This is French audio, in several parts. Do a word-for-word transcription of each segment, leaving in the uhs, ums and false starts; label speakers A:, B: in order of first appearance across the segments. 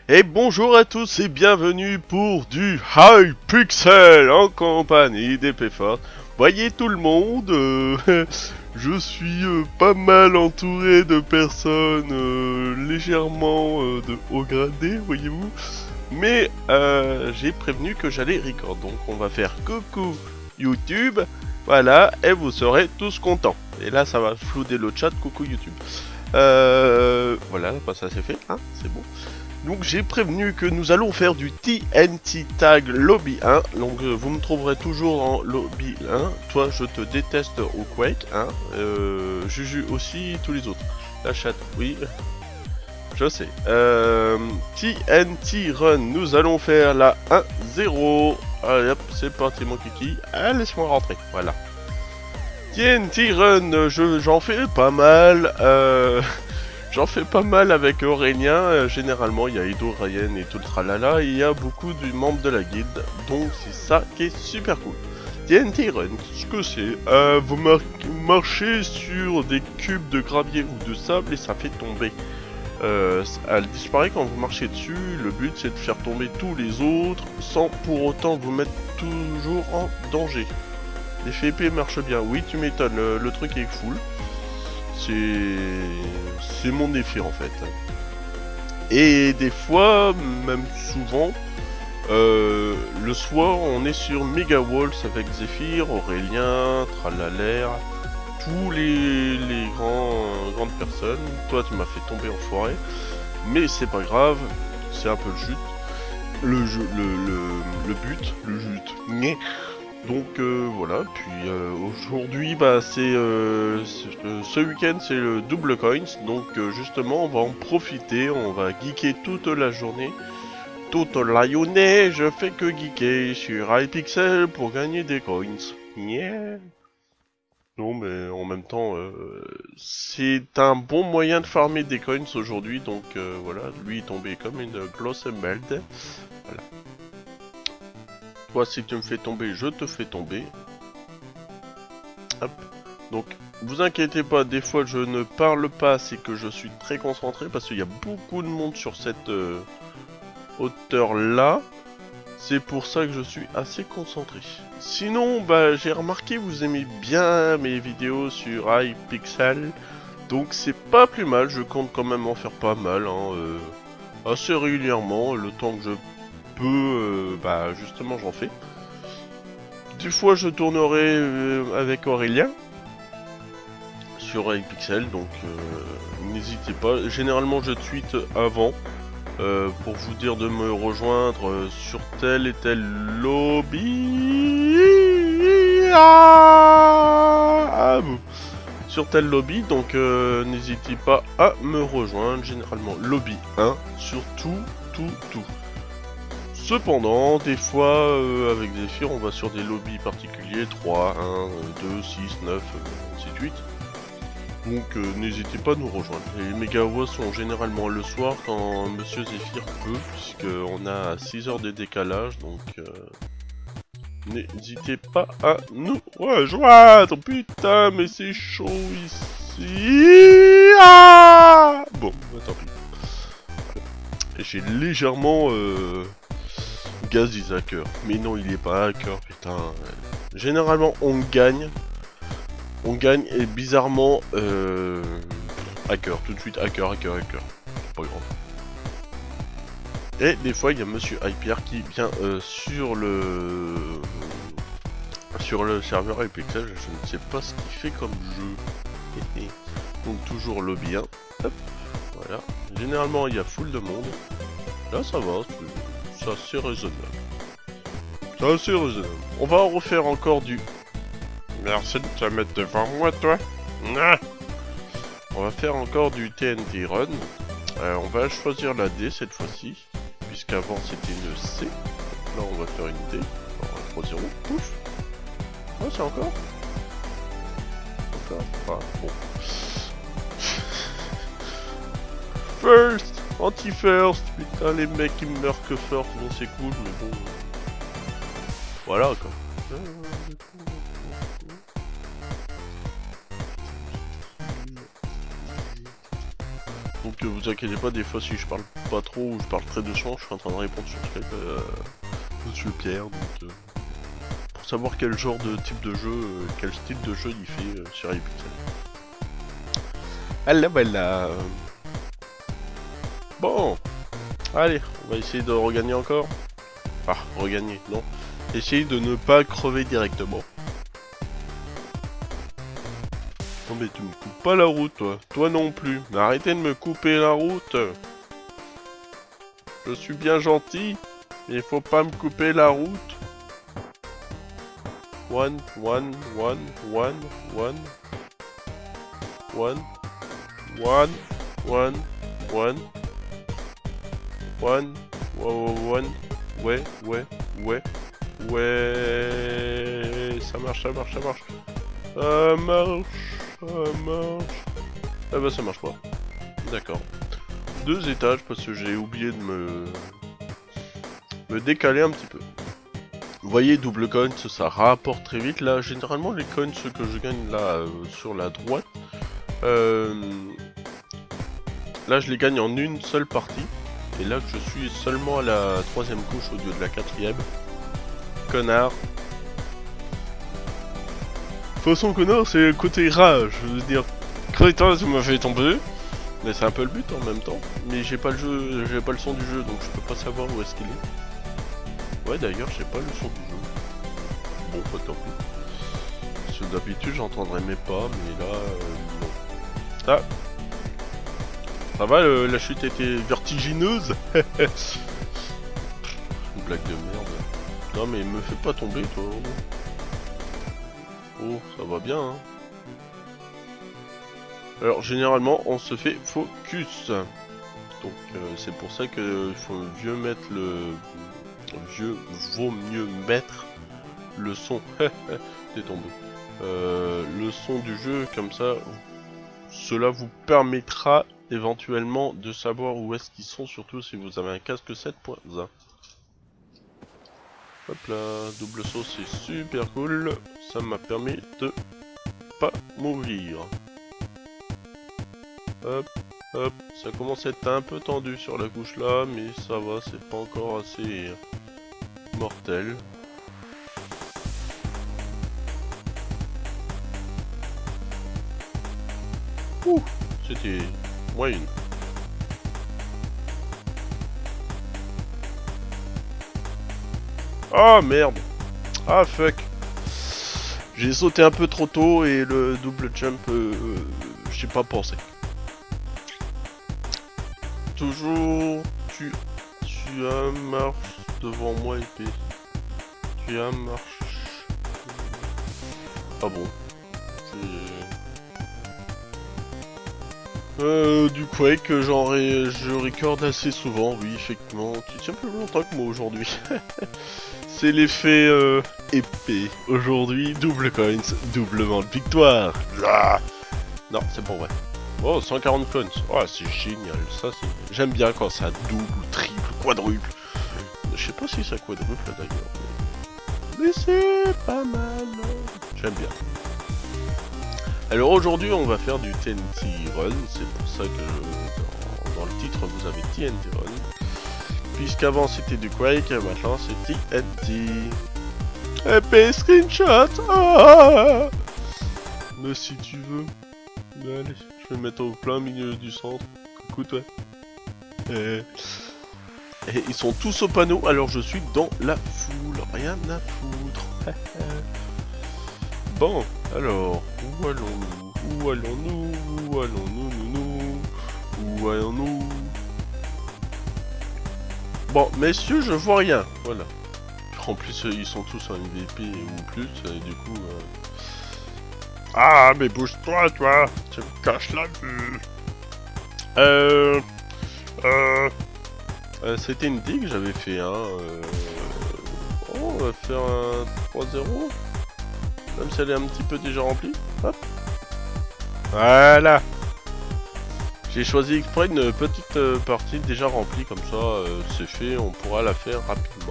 A: Et bonjour à tous et bienvenue pour du Hypixel en compagnie d'Épée Forte. Voyez tout le monde, euh, je suis euh, pas mal entouré de personnes euh, légèrement euh, de haut gradé, voyez-vous. Mais euh, j'ai prévenu que j'allais record, donc on va faire coucou YouTube, voilà, et vous serez tous contents. Et là ça va flouder le chat, coucou YouTube. Euh, voilà, bah, ça c'est fait, hein, c'est bon. Donc j'ai prévenu que nous allons faire du T N T Tag Lobby un. Donc euh, vous me trouverez toujours en Lobby un. Toi je te déteste au Quake, hein. Euh, Juju aussi, tous les autres. La chatte, oui. Je sais. Euh, T N T Run, nous allons faire la un zéro. Allez hop, c'est parti mon kiki. Ah, laisse-moi rentrer, voilà. T N T Run, je, j'en fais pas mal. Euh... J'en fais pas mal avec Aurélien, euh, généralement il y a Edo, Ryan et tout le tralala, et il y a beaucoup de membres de la guilde, donc c'est ça qui est super cool. T N T Run, ce que c'est, euh, vous mar marchez sur des cubes de gravier ou de sable et ça fait tomber. Euh, elle disparaît quand vous marchez dessus, le but c'est de faire tomber tous les autres sans pour autant vous mettre toujours en danger. L'effet épée marche bien, oui tu m'étonnes, le, le truc est full. C'est... c'est mon effet en fait. Et des fois, même souvent, euh, le soir on est sur Mega Walls avec Zephyr, Aurélien, Tralaler, tous les, les grands, grandes personnes. Toi tu m'as fait tomber en forêt, mais c'est pas grave, c'est un peu le jut. Le, jeu, le, le, le but, le jut. Donc euh, voilà, puis euh, aujourd'hui bah c'est euh, ce week-end c'est le double coins, donc euh, justement on va en profiter, on va geeker toute la journée, toute la journée je fais que geeker sur Hypixel pour gagner des coins. Yeah. Non mais en même temps euh, c'est un bon moyen de farmer des coins aujourd'hui, donc euh, voilà, lui est tombé comme une grosse merde. Voilà. Toi, si tu me fais tomber, je te fais tomber. Hop. Donc, vous inquiétez pas, des fois je ne parle pas, c'est que je suis très concentré parce qu'il y a beaucoup de monde sur cette euh, hauteur-là. C'est pour ça que je suis assez concentré. Sinon, bah, j'ai remarqué vous aimez bien mes vidéos sur Hypixel. Donc c'est pas plus mal, je compte quand même en faire pas mal, hein, euh, assez régulièrement, le temps que je peu, euh, bah justement j'en fais. Des fois je tournerai euh, avec Aurélien sur Hypixel, donc euh, n'hésitez pas. Généralement je tweete avant euh, pour vous dire de me rejoindre euh, sur tel et tel lobby. Ah, ah, bon. Sur tel lobby, donc euh, n'hésitez pas à me rejoindre. Généralement lobby un sur tout, tout, tout. Cependant, des fois, euh, avec Zephyr, on va sur des lobbies particuliers, trois, un, deux, six, neuf, euh, ainsi de suite. Donc euh, n'hésitez pas à nous rejoindre. Les méga-was sont généralement le soir quand Monsieur Zephyr peut, puisqu'on a six heures de décalage, donc euh, n'hésitez pas à nous rejoindre. Putain, mais c'est chaud ici. Ah bon, bah, tant pis. J'ai légèrement... Euh... Gaz is hacker. Mais non, il est pas hacker, putain. Généralement, on gagne. On gagne et bizarrement, euh... hacker. Tout de suite, hacker, hacker, hacker. Pas grave. Et des fois, il y a Monsieur Hyper qui vient euh, sur le... sur le serveur Hypixel. Je ne sais pas ce qu'il fait comme jeu. Donc toujours lobby un. Hop. Voilà. Généralement, il y a full de monde. Là, ça va. C'est assez raisonnable. C'est assez raisonnable. On va en refaire encore du... Merci de te mettre devant moi, toi. Ah. On va faire encore du T N T Run. Euh, on va choisir la D cette fois-ci. Puisqu'avant c'était une C. Là on va faire une D. Alors trois zéro. Pouf. Ah, c'est encore Encore. Ah, bon. First Anti-first, putain les mecs ils meurent que first, bon c'est cool mais bon... Voilà quoi. Donc euh, vous inquiétez pas, des fois si je parle pas trop ou je parle très doucement, je suis en train de répondre sur Skype euh, Monsieur Pierre, donc euh, pour savoir quel genre de type de jeu, euh, quel style de jeu il fait euh, sur iPixel. Voilà, voilà. Bon, allez, on va essayer de regagner encore. Ah, regagner, non. Essayer de ne pas crever directement. Non mais tu me coupes pas la route, toi. Toi non plus. Mais arrêtez de me couper la route. Je suis bien gentil. Il faut pas me couper la route. One, one, one, one, one. One. One. One. One. One. One. Ouais, ouais, ouais. Ouais. Ça marche, ça marche, ça marche. Ça marche. Ça marche. Ah bah ça marche pas. D'accord. Deux étages parce que j'ai oublié de me... me décaler un petit peu. Vous voyez, double coin, ça rapporte très vite. Là, généralement, les coins que je gagne là euh, sur la droite, euh, là je les gagne en une seule partie. Et là que je suis seulement à la troisième couche au lieu de la quatrième. Connard. De toute façon, connard, c'est le côté rage. Je veux dire, crétin, tu m'as fait tomber. Mais c'est un peu le but en même temps. Mais j'ai pas le jeu, j'ai pas le son du jeu, donc je peux pas savoir où est-ce qu'il est. Ouais, d'ailleurs, j'ai pas le son du jeu. Bon, pas tant pis. Parce que d'habitude, j'entendrais mes pas, mais là, euh, non. Ah. Ça va, le, la chute était vertigineuse. Une blague de merde. Non, mais me fais pas tomber, toi. Oh, ça va bien, hein. Alors, généralement, on se fait focus. Donc, euh, c'est pour ça que il faut mieux mettre le... Vieux, vaut mieux mettre le son. T'es tombé. Euh, le son du jeu, comme ça, cela vous permettra éventuellement de savoir où est-ce qu'ils sont, surtout si vous avez un casque sept point un. Hop là, double saut, c'est super cool. Ça m'a permis de pas mourir. Hop, hop, ça commence à être un peu tendu sur la couche là, mais ça va, c'est pas encore assez mortel. Ouh, c'était moins une. Ah merde. Ah fuck. J'ai sauté un peu trop tôt et le double jump, euh, euh, j'ai pas pensé. Toujours, tu, tu as marche devant moi épée. Tu as marche. Ah bon. Euh, du Quake, j'en ré... je record assez souvent, oui, effectivement. Tu tiens plus longtemps que moi aujourd'hui. C'est l'effet euh, épée. Aujourd'hui, double coins, doublement de victoire. Ah non, c'est bon, ouais. Oh, cent quarante coins. Oh, c'est génial. Ça, c'est... J'aime bien quand ça double, triple, quadruple. Je sais pas si ça quadruple d'ailleurs. Mais, mais c'est pas mal. J'aime bien. Alors aujourd'hui on va faire du T N T Run, c'est pour ça que dans, dans le titre vous avez T N T Run. Puisqu'avant c'était du Quake, maintenant c'est T N T. Épée screenshot. Ah mais si tu veux. Mais allez, je vais mettre au plein milieu du centre. Coucou toi. Et... Et ils sont tous au panneau, alors je suis dans la foule, rien à foutre. Bon, alors, où allons-nous? Où allons-nous? Où allons-nous, nous, nous? Où allons-nous? Bon, messieurs, je vois rien, voilà. En plus, ils sont tous en M V P ou plus, et du coup... Euh... Ah, mais bouge-toi, toi! Tu me caches la vue! Euh... Euh... euh C'était une digue, j'avais fait un... Euh... Oh, on va faire un trois zéro. Même si elle est un petit peu déjà remplie. Hop. Voilà. J'ai choisi exprès une petite euh, partie déjà remplie, comme ça euh, c'est fait, on pourra la faire rapidement.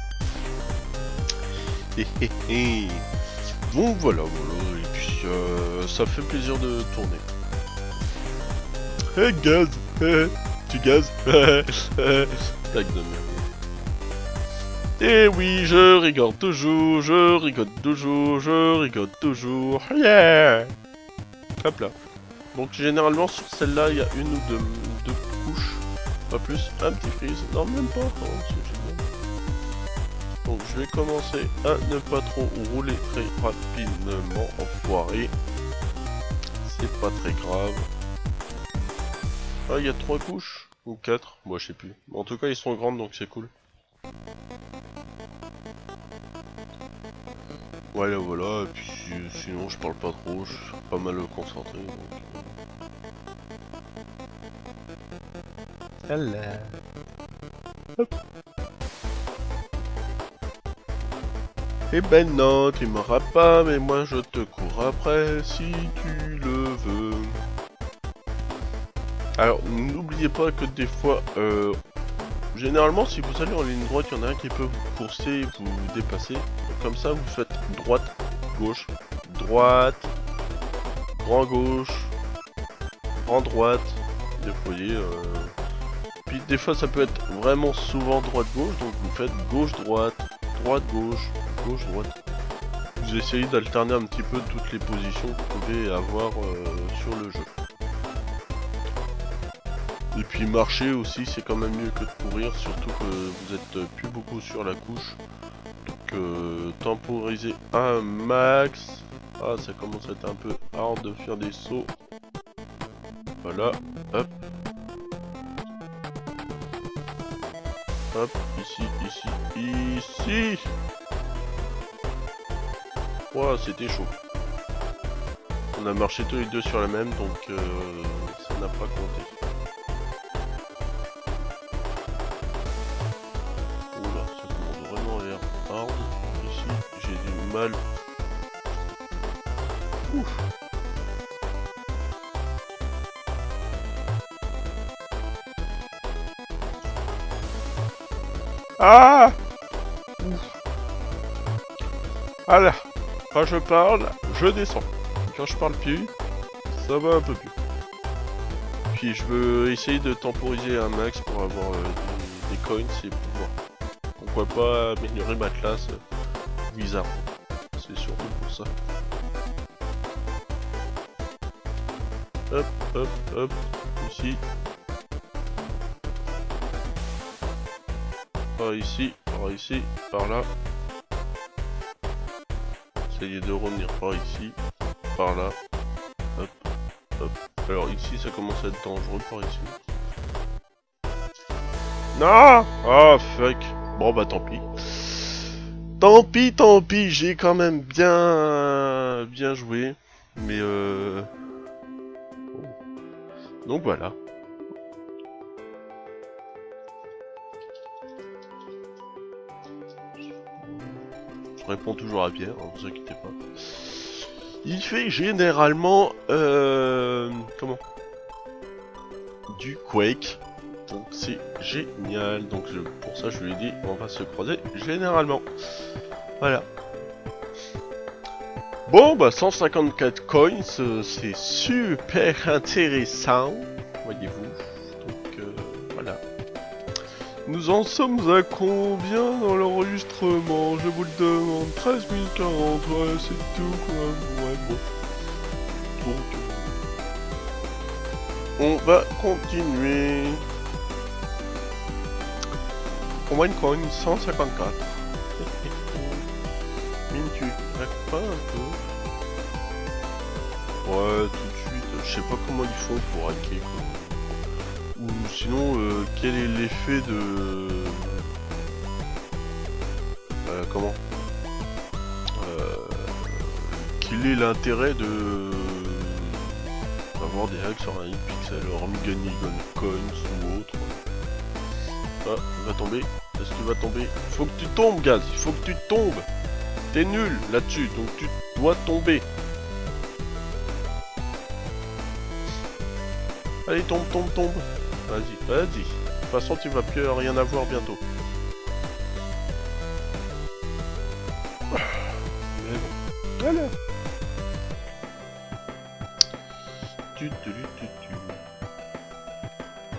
A: Donc voilà, voilà, et puis euh, ça fait plaisir de tourner. Hey guys. Tu gazes. Tac de merde. Et oui, je rigole toujours, je rigole toujours, je rigole toujours. Yeah. Hop là. Donc généralement sur celle-là, il y a une ou deux, deux couches. Pas plus, un petit freeze. Non, même pas. Oh, c'est génial. Donc je vais commencer à ne pas trop rouler très rapidement, enfoiré. C'est pas très grave. Ah, il y a trois couches ou quatre, moi je sais plus. En tout cas, ils sont grandes donc c'est cool. Voilà, voilà. Et puis sinon, je parle pas trop, je suis pas mal concentré. Donc... Hello. Hop. Et ben non, tu m'auras pas, mais moi je te cours après si tu le veux. Alors, n'oubliez pas que des fois, euh, généralement, si vous allez en ligne droite, il y en a un qui peut vous courser, vous dépasser. Comme ça, vous faites droite, gauche, droite, grand gauche, grand droite. Vous voyez, euh... puis des fois, ça peut être vraiment souvent droite-gauche, donc vous faites gauche-droite, droite-gauche, gauche-droite. Vous essayez d'alterner un petit peu toutes les positions que vous pouvez avoir euh, sur le jeu. Et puis marcher aussi, c'est quand même mieux que de courir, surtout que vous êtes plus beaucoup sur la couche. Donc euh, temporiser un max. Ah, ça commence à être un peu hard de faire des sauts. Voilà, hop. Hop, ici, ici, ici. Ouah, c'était chaud. On a marché tous les deux sur la même, donc euh, ça n'a pas compté. Oula, ça commence vraiment à l'air hard. Ici, j'ai du mal. Ouf. Ah. Ouf. Voilà. Quand je parle, je descends. Quand je parle plus, ça va un peu plus. Puis je veux essayer de temporiser un max pour avoir euh, des, des coins et pouvoir, pourquoi pas, améliorer ma classe euh, Wizard. C'est surtout pour ça. Hop, hop, hop, ici. Par ici, par ici, par là. Essayez de revenir par ici, par là. Hop, hop. Alors ici ça commence à être dangereux par ici. Non. Oh fuck. Bon bah tant pis. Tant pis, tant pis, j'ai quand même bien bien joué. Mais euh... donc voilà. Je réponds toujours à Pierre, hein, vous inquiétez pas. Il fait généralement euh, comment du Quake, donc c'est génial. Donc je, pour ça je lui ai dit on va se croiser généralement. Voilà. Bon bah cent cinquante-quatre coins, euh, c'est super intéressant, voyez-vous. Donc euh, voilà. Nous en sommes à combien dans l'enregistrement? Je vous le demande. treize mille quarante, ouais, c'est tout quoi. Ouais, bon. Donc, on va continuer. Combien de coins? cent cinquante-quatre. Mine, tu craques pas un peu? Ouais, tout de suite. Je sais pas comment ils font pour hacker quoi. Ou sinon, euh, quel est l'effet de... Euh, comment euh, Quel est l'intérêt de... d'avoir des hacks sur un pixel, hormis gagner coins ou autre. Ah, il va tomber. Est-ce qu'il va tomber? Faut que tu tombes, Gaz. Il faut que tu tombes. T'es nul là-dessus, donc tu dois tomber. Allez, tombe, tombe, tombe. Vas-y, vas-y. De toute façon, tu vas plus rien avoir bientôt. Mais bon. Voilà. Tu, tu, tu, tu.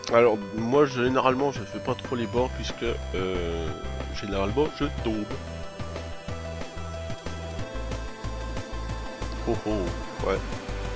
A: Alors, moi, généralement, je fais pas trop les bords puisque, euh, généralement, je tombe. Oh oh, ouais.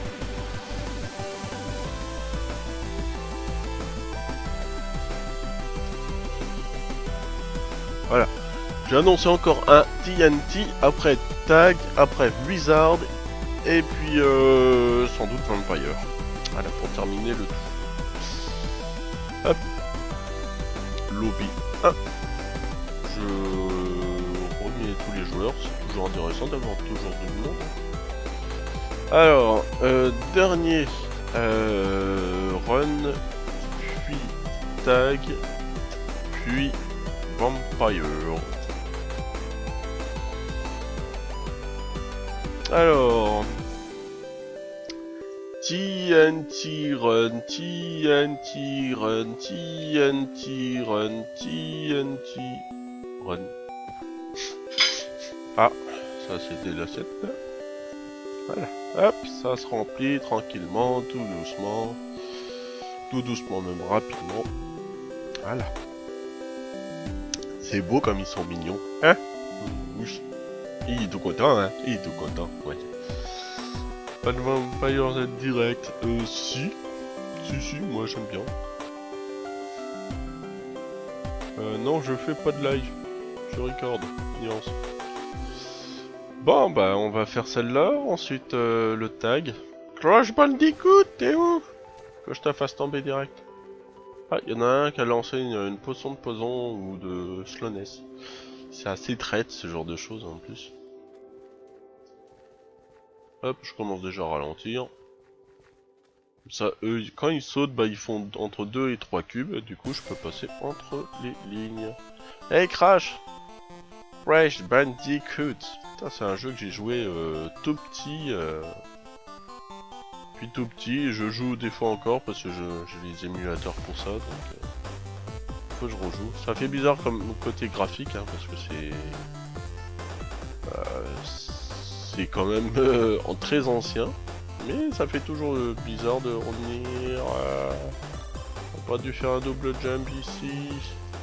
A: Voilà. J'ai annoncé encore un T N T, après Tag, après Blizzard, et puis euh, sans doute Vampire. Voilà, pour terminer le tout. Hop. Lobby un. Je remets tous les joueurs, c'est toujours intéressant d'avoir toujours du monde. Alors, euh, dernier euh, run, puis Tag, puis Vampire. Alors, T N T run, T N T run, T N T run, T N T run. Ah, ça c'était la sept là. Voilà, hop, ça se remplit tranquillement, tout doucement. Tout doucement, même rapidement. Voilà. C'est beau comme ils sont mignons, hein? Oui. Il est tout content, hein? Il est tout content, ouais. Pas de Vampire Z direct. Euh, si. Si, si, moi j'aime bien. Euh, non, je fais pas de live. Je record. Nuance. Bon, bah, on va faire celle-là. Ensuite, euh, le tag. Crash Bandicoot, t'es où? Que je te fasse tomber direct. Ah, il y en a un qui a lancé une, une potion de poison ou de slowness. C'est assez traite ce genre de choses en plus. Hop, je commence déjà à ralentir. Ça, eux, quand ils sautent, bah ils font entre deux et trois cubes. Du coup, je peux passer entre les lignes. Hey Crash! Crash Bandicoot! Putain, c'est un jeu que j'ai joué euh, tout petit. Euh... Puis tout petit, je joue des fois encore parce que j'ai les émulateurs pour ça. Donc, euh... faut que je rejoue. Ça fait bizarre comme côté graphique, hein, parce que c'est... Euh, c'est quand même euh, en très ancien. Mais ça fait toujours euh, bizarre de revenir. Euh... On n'a pas dû faire un double jump ici.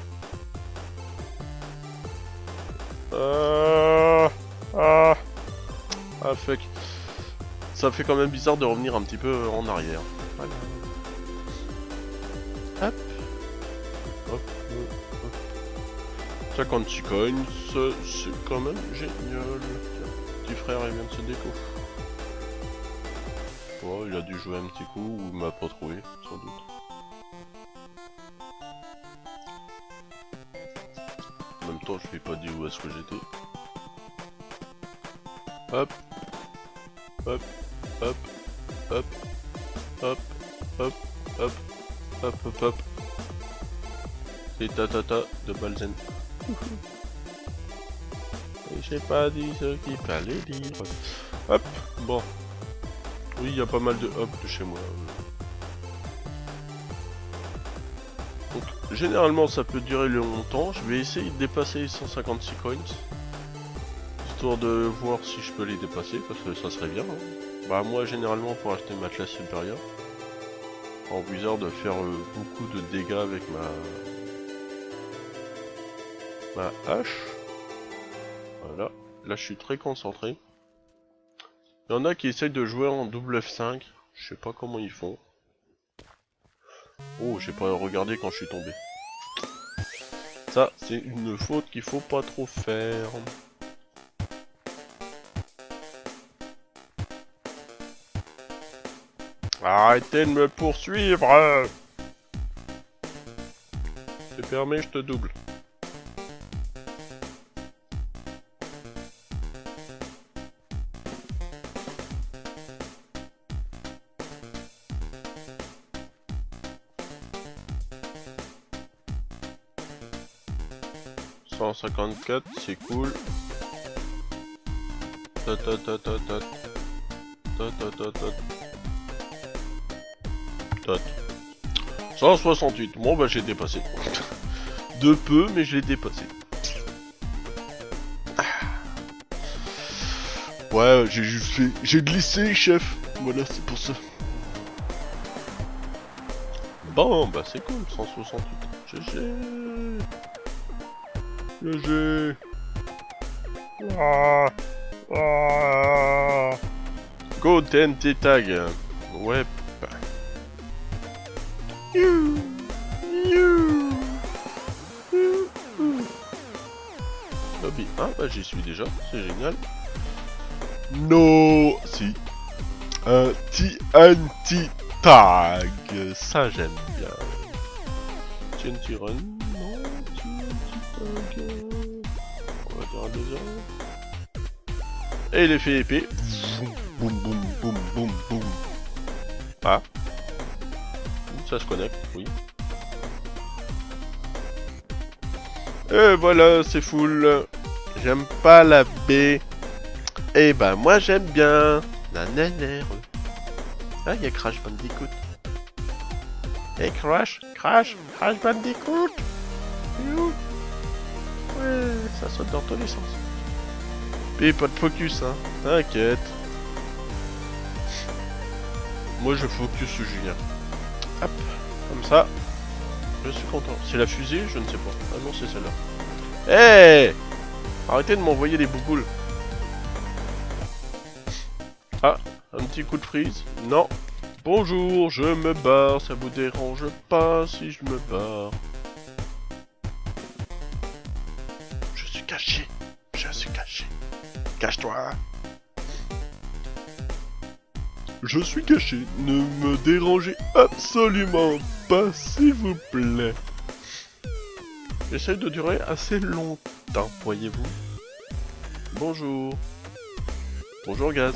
A: Euh... Ah... Ah fuck. Ça fait quand même bizarre de revenir un petit peu en arrière. Voilà. Hop. Hop. Hop. cinquante-six coins, c'est quand même génial. Petit frère, il vient de se déco. Oh, il a dû jouer un petit coup ou m'a pas trouvé, sans doute. En même temps, je lui ai pas dit où est-ce que j'étais. Hop. Hop. Hop. Hop. Hop. Hop. Hop. Hop. Hop. Hop. C'est tatata de Balzen. Et j'ai pas dit ce qu'il fallait dire. Hop. Bon. Oui, il y a pas mal de hop de chez moi. Donc, généralement, ça peut durer longtemps. Je vais essayer de dépasser les cent cinquante-six coins. Histoire de voir si je peux les dépasser, parce que ça serait bien. Hein. Bah, moi, généralement, pour acheter ma classe supérieure, en Blizzard, de faire euh, beaucoup de dégâts avec ma... ma hache. Voilà. Là, je suis très concentré. Il y en a qui essayent de jouer en double F cinq. Je sais pas comment ils font. Oh, j'ai pas regardé quand je suis tombé. Ça, c'est une faute qu'il faut pas trop faire. Arrêtez de me poursuivre! C'est permis, je te double. cent cinquante-quatre, c'est cool. Ta ta ta ta ta ta ta ta ta ta. cent soixante-huit, bon bah j'ai dépassé. De peu, mais je l'ai dépassé. Ouais, j'ai juste fait... J'ai glissé, chef. Voilà, c'est pour ça. Bon, bah c'est cool, cent soixante-huit. G G. G G. Ah. Ah. Go T N T tag. Ouais. You. You. Lobby. Ah bah j'y suis déjà, c'est génial. No, si. Un T N T tag, ça j'aime bien. T N T run, non, T N T tag. On va dire un deuxième. Et l'effet épée. Boum boum boum boum boum. Ah. Ça se connecte, oui. Et voilà, c'est full. J'aime pas la B. Et ben moi j'aime bien. Nanana. Ah, il y a Crash Bandicoot. Hey Crash, Crash, Crash Bandicoot. Ouais, ça saute dans tous les sens. Puis pas de focus, hein. T'inquiète. Moi je focus sur Julien. Hop, comme ça. Je suis content. C'est la fusée, je ne sais pas. Ah non, c'est celle-là. Hey, arrêtez de m'envoyer des bouboules. Ah, un petit coup de freeze. Non. Bonjour, je me barre. Ça vous dérange pas si je me barre? Je suis caché. Je suis caché. Cache-toi. Je suis caché. Ne me dérangez absolument pas, s'il vous plaît. J'essaie de durer assez longtemps, voyez-vous. Bonjour. Bonjour, Gaz.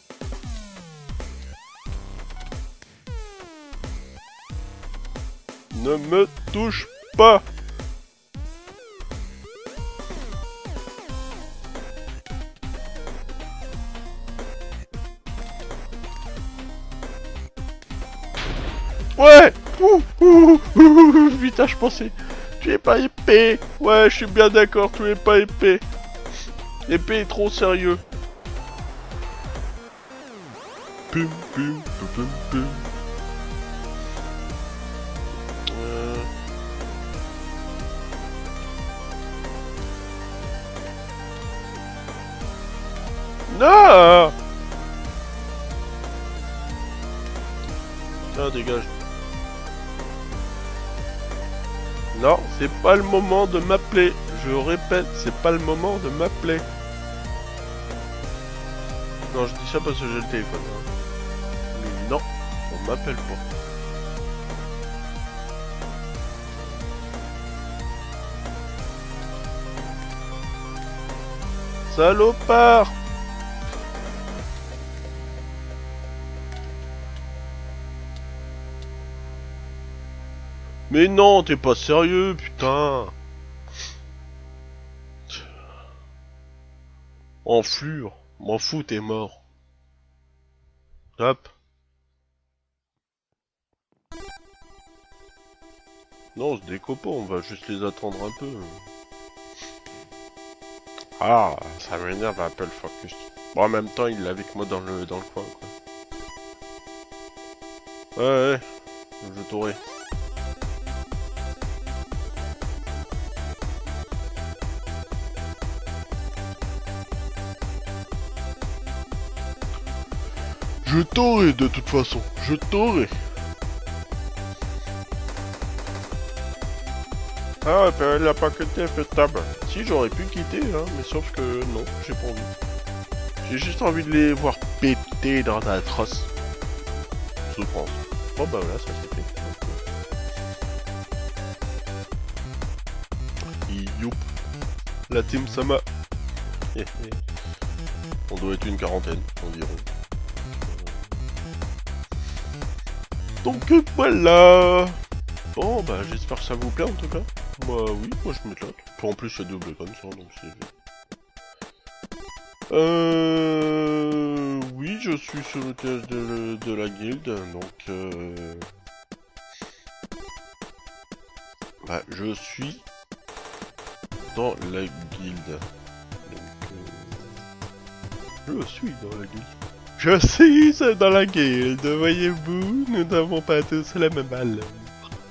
A: Ne me touche pas. Ouais. Ouh, ouh, ouh, ouh, vite, je pensais. Tu es pas épais. Ouais, je suis bien d'accord, tu es pas épais. L'épée est trop sérieux. Pum, pum, pum, pum, pum. Euh... Non. Tiens, dégage. Non, c'est pas le moment de m'appeler. Je répète, c'est pas le moment de m'appeler. Non, je dis ça parce que j'ai le téléphone. Hein. Mais non, on m'appelle pas. Salopard! Mais non, t'es pas sérieux, putain! Enflure, m'en fous, t'es mort. Hop. Non, je déco pas, on va juste les attendre un peu. Ah, ça m'énerve Apple Focus. Bon, en même temps, il est avec moi dans le dans le coin, quoi. Ouais, ouais, je t'aurai. Je t'aurai de toute façon, je t'aurai. Ah, ben elle a pas quitté un peu de table. Si, j'aurais pu quitter, hein, mais sauf que non, j'ai pas envie. J'ai juste envie de les voir péter dans la trosse. Souffrance. Bon bah voilà, ça c'est fait. Youp. La team Sama. On doit être une quarantaine environ. Donc voilà. Bon bah j'espère que ça vous plaît en tout cas. Bah oui, moi je m'éclate. En plus c'est double comme ça, donc c'est... Euh... Oui, je suis sur le test de, de la guilde, donc... Euh... Bah, je suis dans la guilde. Donc, euh... Je suis dans la guilde. Je suis dans la guilde, voyez-vous, nous n'avons pas tous la même valeur.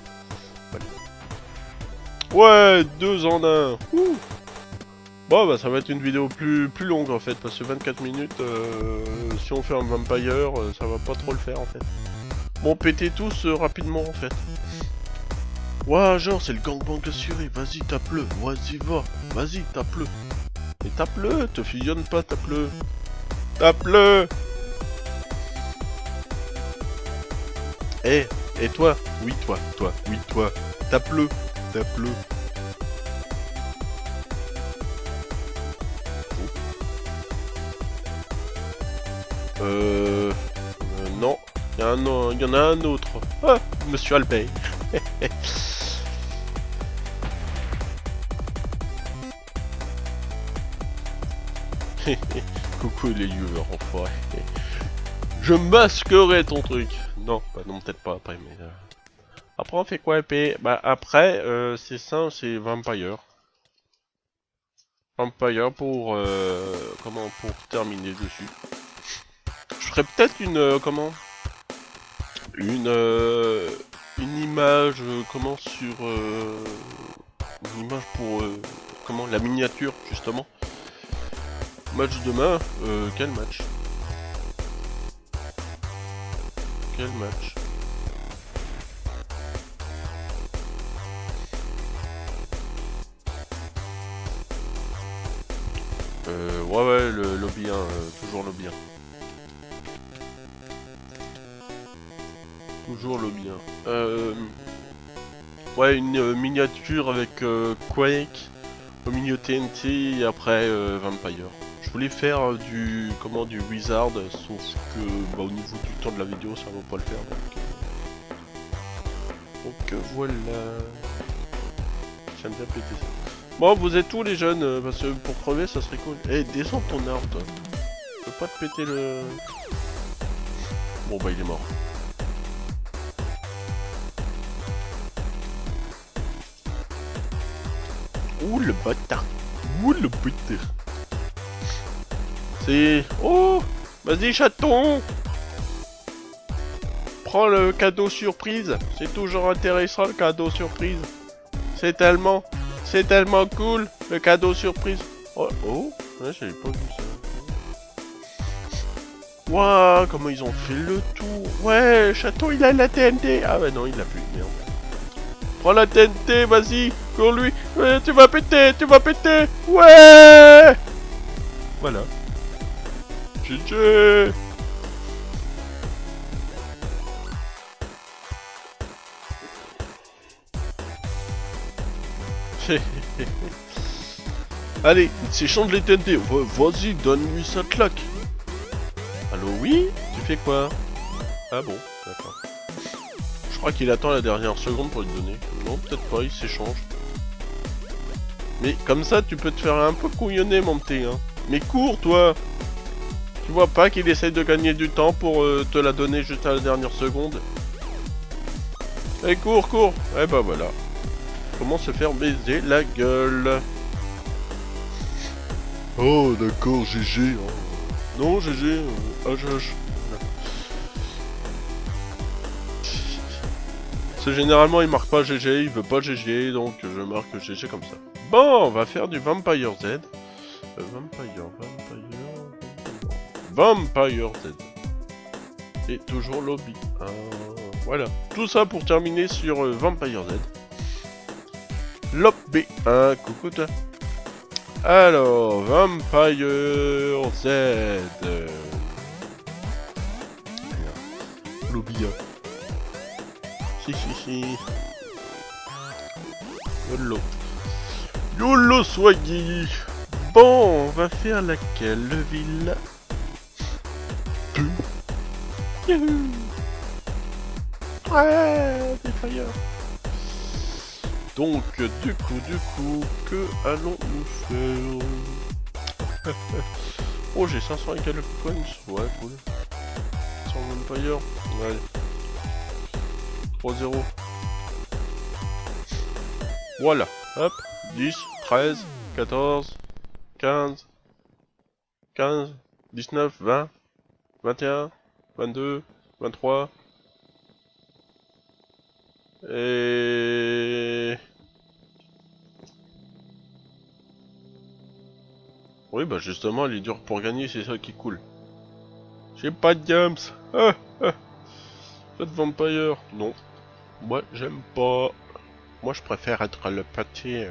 A: Ouais, deux en un. Ouh. Bon bah ça va être une vidéo plus, plus longue en fait, parce que vingt-quatre minutes, euh, si on fait un Vampire, euh, ça va pas trop le faire en fait. Bon, pétez tous euh, rapidement en fait. Ouah, genre c'est le gangbang assuré, vas-y tape-le, vas-y va, vas-y tape-le. Mais tape-le, te fusionne pas, tape-le. Tape-le. Eh, et toi, oui toi, toi, oui toi, tape-le, tape-le. Euh... euh non, il y, un, y en a un autre. Ah, Monsieur Albey. Coucou les viewers, enfoiré. Je masquerai ton truc. Non, bah non, peut-être pas après, mais... Euh... Après on fait quoi épée? Bah après, euh, c'est ça, c'est Vampire. Vampire pour... Euh, comment, pour terminer dessus. Je ferais peut-être une... Euh, comment Une... Euh, une image, euh, comment, sur... Euh, une image pour... Euh, comment, la miniature, justement. Match demain, euh, quel match? Quel match? Euh, ouais ouais, le lobby un, euh, toujours lobby un. Toujours lobby un. Euh, ouais, une euh, miniature avec euh, Quake, au milieu T N T et après euh, Vampire. Je voulais faire euh, du comment du Wizard, sauf que bah, au niveau du temps de la vidéo ça va pas le faire. Donc, euh... donc euh, voilà. J'aime bien péter ça. Bon, vous êtes tous les jeunes, euh, parce que pour crever ça serait cool. Eh, descends ton arbre toi. Je peux pas te péter le... Bon bah il est mort. Ouh le bâtard. Ouh le bâtard. C'est... Oh, vas-y chaton. Prends le cadeau surprise. C'est toujours intéressant le cadeau surprise. C'est tellement... C'est tellement cool le cadeau surprise. Oh, oh. Ouais, j'avais pas vu ça. Waouh, comment ils ont fait le tour. Ouais, chaton il a la T N T. Ah ouais non il l'a plus, merde. Prends la T N T, vas-y, cours lui. Ouais, tu vas péter, tu vas péter. Ouais. Voilà. G G. Allez, s'échange les T N T. Vas-y, donne-lui sa claque. Allô, oui? Tu fais quoi? Ah bon, d'accord. Je crois qu'il attend la dernière seconde pour lui donner. Non, peut-être pas, il s'échange. Mais comme ça, tu peux te faire un peu couillonner, mon petit. Hein. Mais cours, toi. Tu vois pas qu'il essaye de gagner du temps pour euh, te la donner juste à la dernière seconde? Allez, cours, cours. Eh bah voilà. Comment se faire baiser la gueule? Oh, d'accord, G G. Oh. Non, G G. Euh, H H. C'est généralement il marque pas G G, il veut pas G G, donc je marque G G comme ça. Bon, on va faire du Vampire Z. Euh, Vampire, Vampire, Vampire Z. Et toujours lobby. Euh, voilà. Tout ça pour terminer sur euh, Vampire Z. Lobby un, coucou toi. Alors, Vampire Z. Euh... Lobby un. Si si si. Yolo. Yolo soigné. Bon, on va faire laquelle ville? Youhou. Ouais, des fire. Donc, du coup, du coup, que allons-nous faire? Oh, j'ai cinq cents et quelques coins. Ouais, cool. Sans Vampire. Ouais. trois zéro. Voilà. Hop. dix, treize, quatorze, quinze, quinze, dix-neuf, vingt, vingt et un, vingt-deux, vingt-trois. Et... Oui, bah justement, elle est dure pour gagner, c'est ça qui est cool. J'ai pas de diams. Ah, ah. Faites Vampire. Non. Moi, j'aime pas. Moi, je préfère être le petit...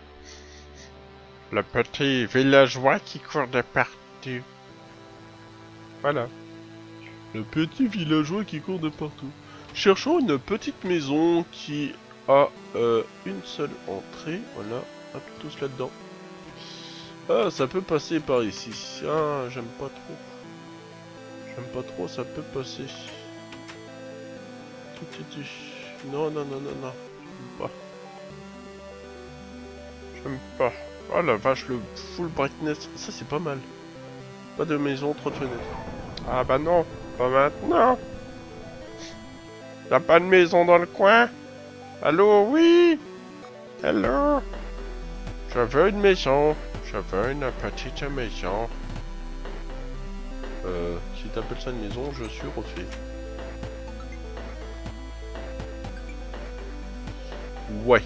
A: Le petit villageois qui court de partout. Voilà. Le petit villageois qui court de partout. Cherchons une petite maison qui a euh, une seule entrée. Voilà. Hop, tous là-dedans. Ah, ça peut passer par ici. Ah, j'aime pas trop. J'aime pas trop, ça peut passer. Non, non, non, non, non. J'aime pas. J'aime pas. Oh la vache, le full brightness. Ça, c'est pas mal. Pas de maison, trop de fenêtres. Ah bah non, pas maintenant. Y'a pas de maison dans le coin? Allô, oui? Allô? Je veux une maison. Je veux une petite maison. Euh, si t'appelles ça une maison, je suis refait. Ouais.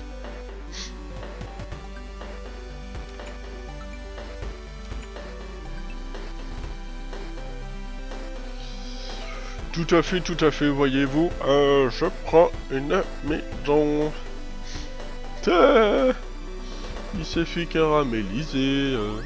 A: Tout à fait, tout à fait, voyez-vous, euh, je prends une maison. Ah, il s'est fait caraméliser. Euh.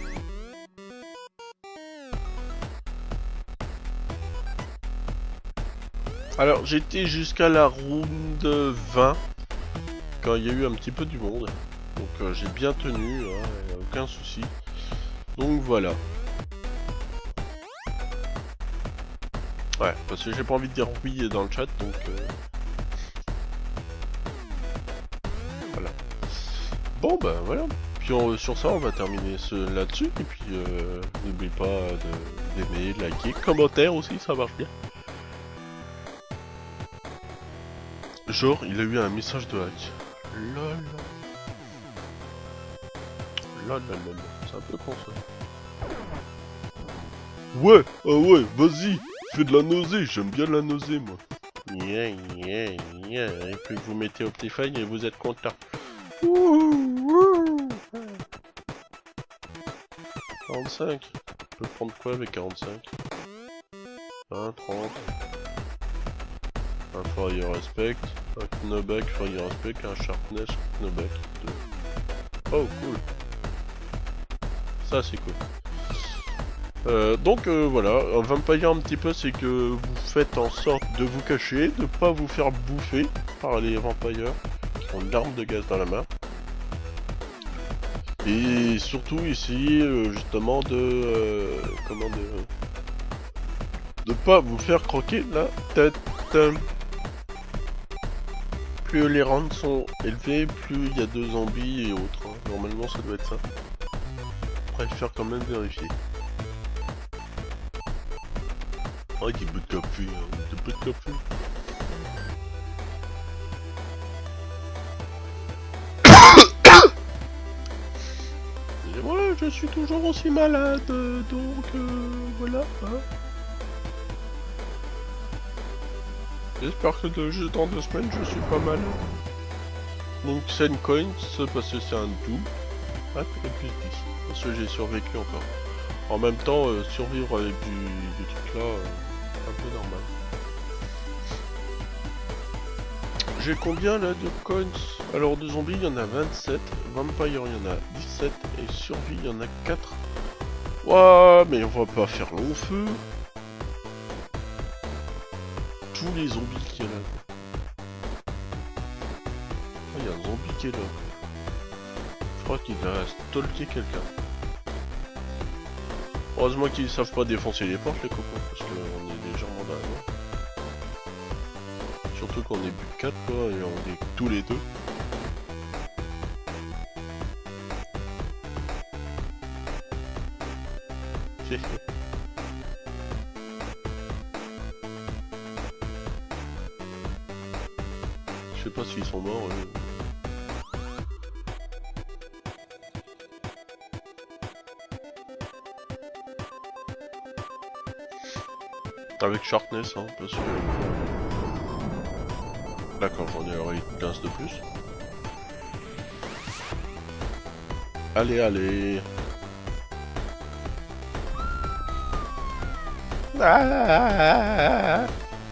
A: Alors, j'étais jusqu'à la round vingt, quand il y a eu un petit peu du monde. Donc, euh, j'ai bien tenu, hein, aucun souci. Donc, voilà. Ouais, parce que j'ai pas envie de dire oui dans le chat, donc... Euh... Voilà. Bon, bah voilà. Puis on, sur ça, on va terminer ce là-dessus. Et puis, euh, n'oublie pas d'aimer, de, de liker, commentaire aussi, ça marche bien. Genre, il a eu un message de hack. Lol. Lol, lol, lol. C'est un peu con ça. Ouais, ah ouais, vas-y. Fais de la nausée, j'aime bien la nausée moi. Yeah, yeah, yeah. Et puis vous mettez Optifine et vous êtes content. quarante-cinq. Je peux prendre quoi avec quarante-cinq? vingt, trente. Un Fire Respect. Un Knockback, Fire Respect. Un Sharpness, Knockback. deux. Oh cool. Ça c'est cool. Euh, donc euh, voilà, un vampire un petit peu c'est que vous faites en sorte de vous cacher, de pas vous faire bouffer par les vampires qui ont une arme de gaz dans la main. Et surtout essayer euh, justement de... Euh, comment de... de pas vous faire croquer la tête. Plus les rounds sont élevés, plus il y a de zombies et autres. Hein. Normalement ça doit être ça. Je préfère quand même vérifier. Oh, des bouts de café, hein, des bouts de café. Et ouais, je suis toujours aussi malade, donc euh, voilà. Hein. J'espère que de, juste dans deux semaines, je suis pas mal. Donc, Sen Coins, parce que c'est un tout. Hop, et plus dix. Parce que j'ai survécu encore. En même temps, euh, survivre avec du, du truc là. Euh, un peu normal. J'ai combien là de coins? Alors de zombies il y en a vingt-sept, vampire il y en a dix-sept et survie il y en a quatre. Ouah, mais on va pas faire long feu. Tous les zombies qu'il y a là. Ah, il y a un zombie qui est là. Je crois qu'il va stalker quelqu'un. Heureusement qu'ils savent pas défoncer les portes les copains, parce qu'on est légèrement dans la mort. Surtout qu'on est but quatre quoi, et on est tous les deux. Je sais pas s'ils sont morts. Eux. Avec Sharpness, hein, parce que... D'accord, j'en ai eu quinze de plus. Allez, allez. Ah.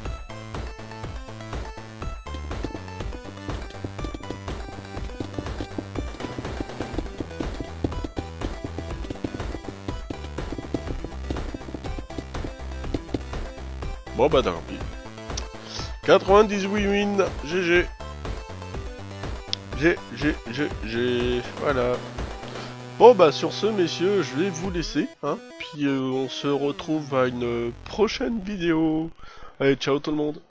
A: Bon bah tant pis. quatre-vingt-dix-huit wins, G G. G, G, G, G, voilà. Bon bah sur ce messieurs, je vais vous laisser, hein, puis euh, on se retrouve à une prochaine vidéo. Allez, ciao tout le monde.